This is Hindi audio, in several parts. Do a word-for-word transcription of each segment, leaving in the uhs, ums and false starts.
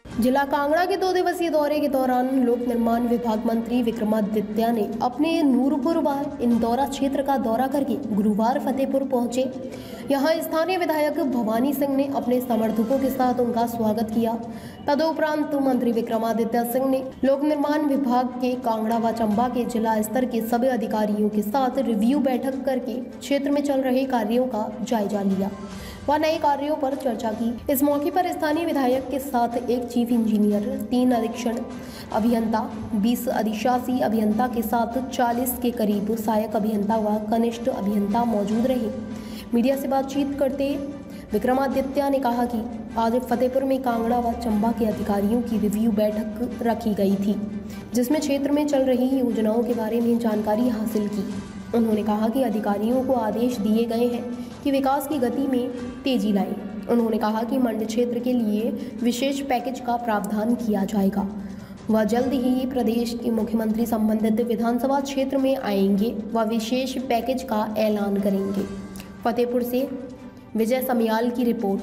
जिला कांगड़ा के दो दिवसीय दौरे के दौरान लोक निर्माण विभाग मंत्री विक्रमादित्य ने अपने नूरपुर व इंदौरा क्षेत्र का दौरा करके गुरुवार फतेहपुर पहुंचे। यहां स्थानीय विधायक भवानी सिंह ने अपने समर्थकों के साथ उनका स्वागत किया। तदुपरांत मंत्री विक्रमादित्य सिंह ने लोक निर्माण विभाग के कांगड़ा व चंबा के जिला स्तर के सभी अधिकारियों के साथ रिव्यू बैठक करके क्षेत्र में चल रहे कार्यों का जायजा लिया व नए कार्यों पर चर्चा की। इस मौके पर स्थानीय विधायक के साथ एक चीफ इंजीनियर, तीन अधीक्षण अभियंता, बीस अधिशासी अभियंता के साथ चालीस के करीब सहायक अभियंता व कनिष्ठ अभियंता मौजूद रहे। मीडिया से बातचीत करते विक्रमादित्य ने कहा कि आज फतेहपुर में कांगड़ा व चंबा के अधिकारियों की रिव्यू बैठक रखी गई थी, जिसमें क्षेत्र में चल रही योजनाओं के बारे में जानकारी हासिल की। उन्होंने कहा कि अधिकारियों को आदेश दिए गए हैं कि विकास की गति में तेजी लाएं। उन्होंने कहा कि मंडी क्षेत्र के लिए विशेष पैकेज का प्रावधान किया जाएगा व जल्द ही प्रदेश के मुख्यमंत्री संबंधित विधानसभा क्षेत्र में आएंगे व विशेष पैकेज का ऐलान करेंगे। फतेहपुर से विजय समियाल की रिपोर्ट।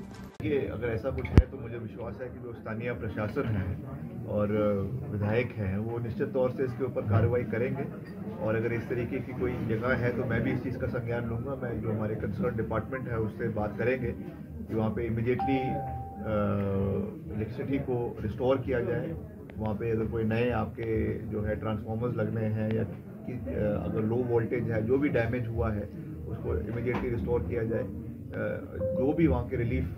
अगर ऐसा कुछ है तो मुझे विश्वास है कि जो स्थानीय प्रशासन है और विधायक हैं वो निश्चित तौर से इसके ऊपर कार्रवाई करेंगे और अगर इस तरीके की कोई जगह है तो मैं भी इस चीज़ का संज्ञान लूँगा। मैं जो हमारे कंसर्न डिपार्टमेंट है उससे बात करेंगे कि वहाँ पे इमीडिएटली इलेक्ट्रिसिटी को रिस्टोर किया जाए। वहाँ पे अगर कोई नए आपके जो है ट्रांसफार्मर्स लगने हैं या कि अगर लो वोल्टेज है, जो भी डैमेज हुआ है उसको इमीडिएटली रिस्टोर किया जाए। जो भी वहाँ के रिलीफ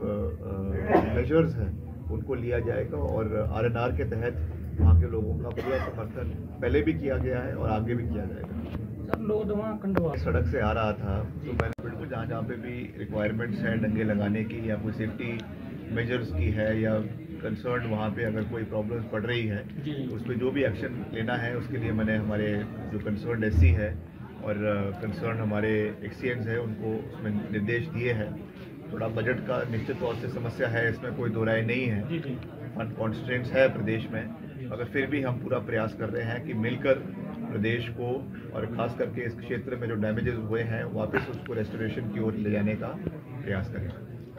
मेजर्स हैं उनको लिया जाएगा और आर एन आर के तहत वहाँ के लोगों का पूरा समर्थन पहले भी किया गया है और आगे भी किया जाएगा। सर लोग वहाँ सड़क से आ रहा था तो मैंने बिल्कुल जहाँ जहाँ पे भी रिक्वायरमेंट्स हैं डंगे लगाने की या कोई सेफ्टी मेजर्स की है या कंसर्न वहाँ पे अगर कोई प्रॉब्लम्स पड़ रही है तो उस पर जो भी एक्शन लेना है उसके लिए मैंने हमारे जो कंसर्न एस सी है और कंसर्न हमारे एक्सीएंस है उनको उसमें निर्देश दिए हैं। थोड़ा बजट का निश्चित तौर से समस्या है, इसमें कोई दो राय नहीं है, फंड कॉन्स्ट्रेंट्स है प्रदेश में, मगर फिर भी हम पूरा प्रयास कर रहे हैं कि मिलकर प्रदेश को और खास करके इस क्षेत्र में जो डैमेजेस हुए हैं वापस उसको रेस्टोरेशन की ओर ले जाने का प्रयास करें।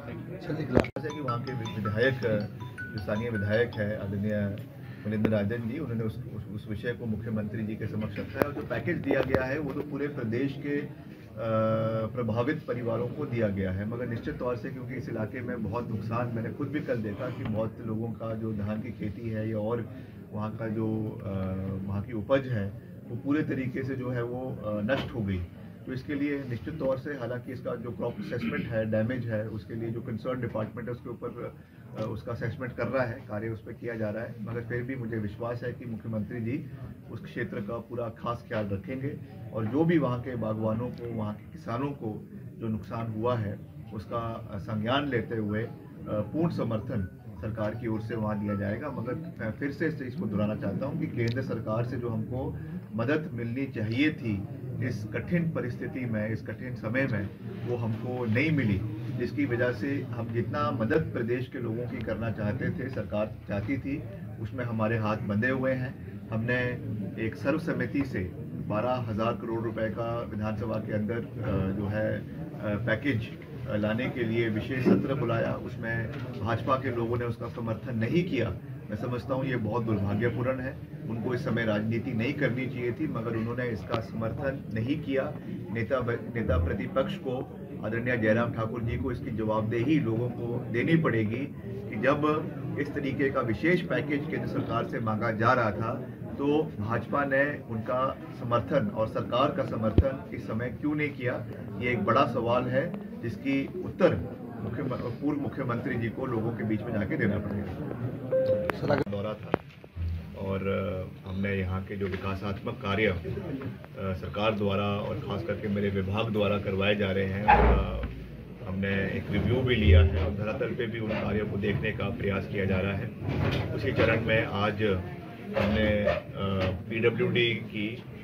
जैसे कि वहाँ के विधायक जो स्थानीय विधायक है आदरणीय मनिंदर राजन जी, उन्होंने उस, उस उस विषय को मुख्यमंत्री जी के समक्ष रखा है और जो पैकेज दिया गया है वो तो पूरे प्रदेश के प्रभावित परिवारों को दिया गया है, मगर निश्चित तौर से क्योंकि इस इलाके में बहुत नुकसान मैंने खुद भी कल देखा कि बहुत लोगों का जो धान की खेती है या और वहाँ का जो वहाँ की उपज है वो पूरे तरीके से जो है वो नष्ट हो गई। तो इसके लिए निश्चित तौर से हालांकि इसका जो क्रॉप असेसमेंट है, डैमेज है, उसके लिए जो कंसर्न डिपार्टमेंट है उसके ऊपर उसका असेसमेंट कर रहा है, कार्य उस पर किया जा रहा है, मगर फिर भी मुझे विश्वास है कि मुख्यमंत्री जी उस क्षेत्र का पूरा खास ख्याल रखेंगे और जो भी वहाँ के बागवानों को, वहाँ के किसानों को जो नुकसान हुआ है उसका संज्ञान लेते हुए पूर्ण समर्थन सरकार की ओर से वहाँ दिया जाएगा। मगर मैं फिर से इस चीज़ को दोहराना चाहता हूँ कि केंद्र सरकार से जो हमको मदद मिलनी चाहिए थी इस कठिन परिस्थिति में, इस कठिन समय में, वो हमको नहीं मिली, जिसकी वजह से हम जितना मदद प्रदेश के लोगों की करना चाहते थे, सरकार चाहती थी, उसमें हमारे हाथ बंधे हुए हैं। हमने एक सर्व समिति से बारह हज़ार करोड़ रुपए का विधानसभा के अंदर जो है पैकेज लाने के लिए विशेष सत्र बुलाया, उसमें भाजपा के लोगों ने उसका समर्थन नहीं किया। मैं समझता हूँ ये बहुत दुर्भाग्यपूर्ण है, उनको इस समय राजनीति नहीं करनी चाहिए थी, मगर उन्होंने इसका समर्थन नहीं किया। नेता नेता प्रतिपक्ष को आदरणीय जयराम ठाकुर जी को इसकी जवाबदेही लोगों को देनी पड़ेगी कि जब इस तरीके का विशेष पैकेज केंद्र सरकार से मांगा जा रहा था तो भाजपा ने उनका समर्थन और सरकार का समर्थन इस समय क्यों नहीं किया। ये एक बड़ा सवाल है जिसकी उत्तर मुख्य पूर्व मुख्यमंत्री जी को लोगों के बीच में जाके देना पड़ेगा। दौरा था और हमने यहाँ के जो विकासात्मक कार्य सरकार द्वारा और ख़ास करके मेरे विभाग द्वारा करवाए जा रहे हैं उनका हमने एक रिव्यू भी लिया है और धरातल पे भी उन कार्यों को देखने का प्रयास किया जा रहा है। उसी चरण में आज हमने पीडब्ल्यूडी की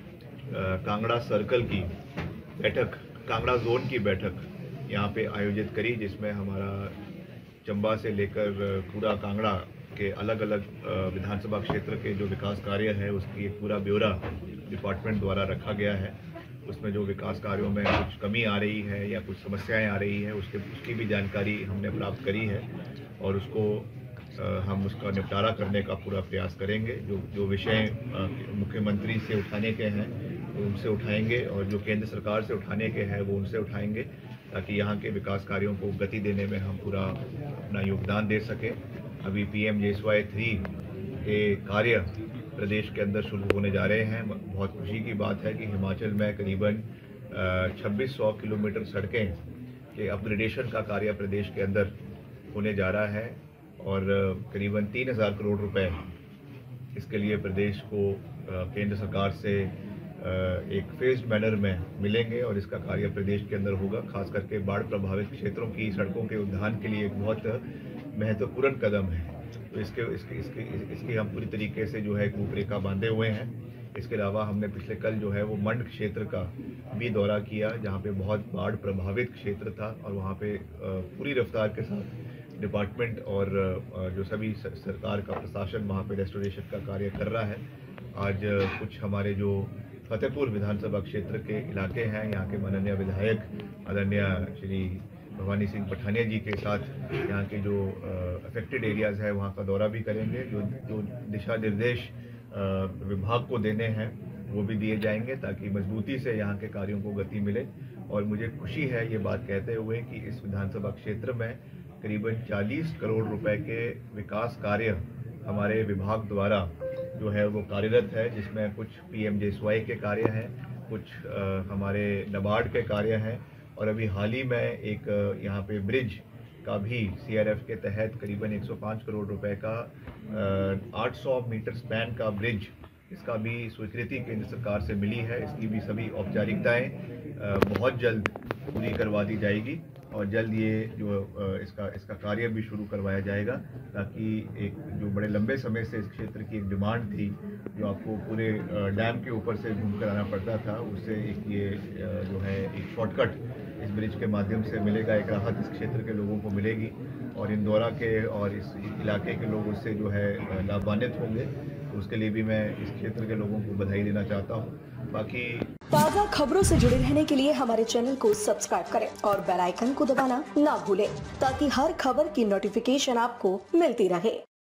कांगड़ा सर्कल की बैठक, कांगड़ा जोन की बैठक यहाँ पे आयोजित करी, जिसमें हमारा चंबा से लेकर पूरा कांगड़ा के अलग अलग विधानसभा क्षेत्र के जो विकास कार्य है उसकी एक पूरा ब्यौरा डिपार्टमेंट द्वारा रखा गया है। उसमें जो विकास कार्यों में कुछ कमी आ रही है या कुछ समस्याएं आ रही है उसके उसकी भी जानकारी हमने प्राप्त करी है और उसको हम उसका निपटारा करने का पूरा प्रयास करेंगे। जो जो विषय मुख्यमंत्री से उठाने के हैं वो उनसे उठाएंगे और जो केंद्र सरकार से उठाने के हैं वो उनसे उठाएंगे, ताकि यहाँ के विकास कार्यों को गति देने में हम पूरा अपना योगदान दे सकें। अभी P M J S Y three के कार्य प्रदेश के अंदर शुरू होने जा रहे हैं। बहुत खुशी की बात है कि हिमाचल में करीबन छब्बीस सौ किलोमीटर सड़कें के अपग्रेडेशन का कार्य प्रदेश के अंदर होने जा रहा है और करीबन तीन हज़ार करोड़ रुपए इसके लिए प्रदेश को केंद्र सरकार से एक फेज्ड मैनर में मिलेंगे और इसका कार्य प्रदेश के अंदर होगा। खास करके बाढ़ प्रभावित क्षेत्रों की सड़कों के उद्धार के लिए एक बहुत महत्वपूर्ण कदम है। तो इसके इसके इसके इसकी हम पूरी तरीके से जो है एक रूपरेखा बांधे हुए हैं। इसके अलावा हमने पिछले कल जो है वो मंड क्षेत्र का भी दौरा किया, जहाँ पे बहुत बाढ़ प्रभावित क्षेत्र था और वहाँ पे पूरी रफ्तार के साथ डिपार्टमेंट और जो सभी सरकार का प्रशासन वहाँ पे रेस्टोरेशन का कार्य कर रहा है। आज कुछ हमारे जो फतेहपुर विधानसभा क्षेत्र के इलाके हैं, यहाँ के माननीय विधायक आदरणीय श्री भवानी सिंह पठानिया जी के साथ यहाँ के जो अफेक्टेड एरियाज़ है वहाँ का दौरा भी करेंगे। जो जो दिशा निर्देश विभाग को देने हैं वो भी दिए जाएंगे, ताकि मजबूती से यहाँ के कार्यों को गति मिले। और मुझे खुशी है ये बात कहते हुए कि इस विधानसभा क्षेत्र में करीबन चालीस करोड़ रुपए के विकास कार्य हमारे विभाग द्वारा जो है वो कार्यरत है, जिसमें कुछ P M J S Y के कार्य हैं, कुछ आ, हमारे नबार्ड के कार्य हैं और अभी हाल ही में एक यहाँ पे ब्रिज का भी सी आर एफ के तहत करीबन एक सौ पाँच करोड़ रुपए का आठ सौ मीटर स्पैन का ब्रिज, इसका भी स्वीकृति केंद्र सरकार से मिली है। इसकी भी सभी औपचारिकताएं बहुत जल्द पूरी करवा दी जाएगी और जल्द ये जो इसका इसका कार्य भी शुरू करवाया जाएगा, ताकि एक जो बड़े लंबे समय से इस क्षेत्र की एक डिमांड थी, जो आपको पूरे डैम के ऊपर से घूम कर आना पड़ता था, उससे एक ये जो है एक शॉर्टकट इस ब्रिज के माध्यम से मिलेगा। एक राहत इस क्षेत्र के लोगों को मिलेगी और इंदौरा के और इस इलाके के लोग उससे जो है लाभान्वित होंगे। तो उसके लिए भी मैं इस क्षेत्र के लोगों को बधाई देना चाहता हूँ। बाकी ताज़ा खबरों से जुड़े रहने के लिए हमारे चैनल को सब्सक्राइब करें और बेल आइकन को दबाना ना भूलें, ताकि हर खबर की नोटिफिकेशन आपको मिलती रहे।